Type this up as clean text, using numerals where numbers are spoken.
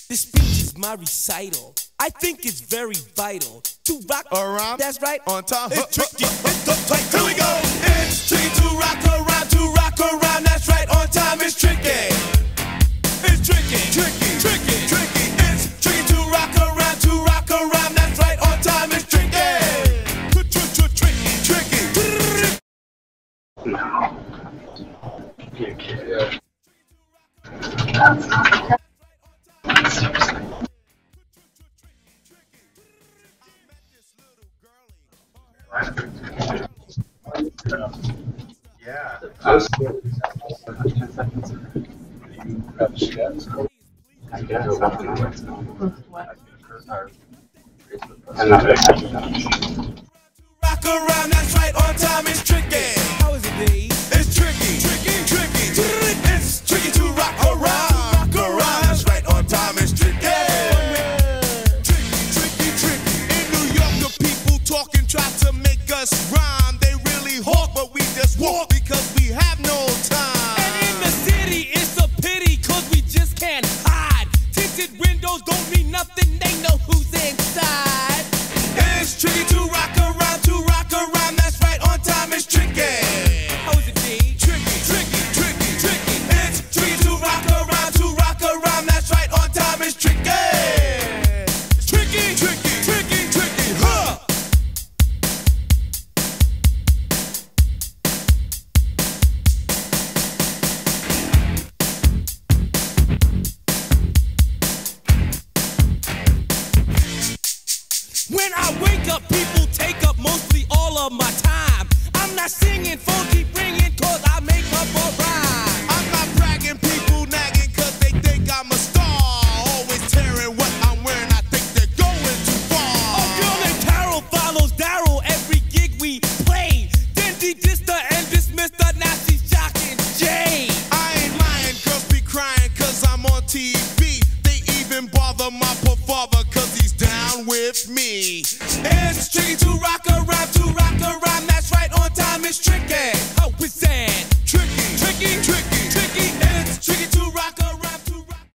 This speech is my recital. I think it's very vital to rock around. That's right. On time. It's tricky. It's the tight. Here we go. It's tricky to rock around. To rock around. That's right. On time. It's tricky. It's tricky. Tricky. Tricky. Tricky. It's tricky to rock around. To rock around. That's right. On time. It's tricky. Tricky. Tricky. No. You can't. Yeah. I was 10 seconds. You got the steps? I guess. I'm not going Rock around, that's right, on time is tricky. How is it, Dave? It's tricky, tricky, tricky. It's tricky to rock around, that's right, on time is tricky. Tricky, tricky, tricky. In New York, the people talking try to make us rhyme. They really hawk, but we just walk because we have no time. And in the city, it's a pity, cause we just can't hide. Tinted windows don't mean nothing, they know who's inside. It's tricky to rock around, that's right, on time is tricky. How is it, Dave? Tricky, tricky, tricky, tricky. It's tricky to rock around, that's right, on time is tricky. It's tricky, tricky, tricky, tricky, huh? When I wake up, people take up mostly all of my time. I'm not singing, phone keep ringing, cause I make up a rhyme. I'm not bragging, people nagging, cause they think I'm a star. Always tearing what I'm wearing, I think they're going too far. A girl named Carol follows Daryl every gig we play. Then she dissed her and dismissed her, now she's shocking Jay. I ain't lying, girls be crying, cause I'm on TV. They even bother my poor father, cause he's down with me.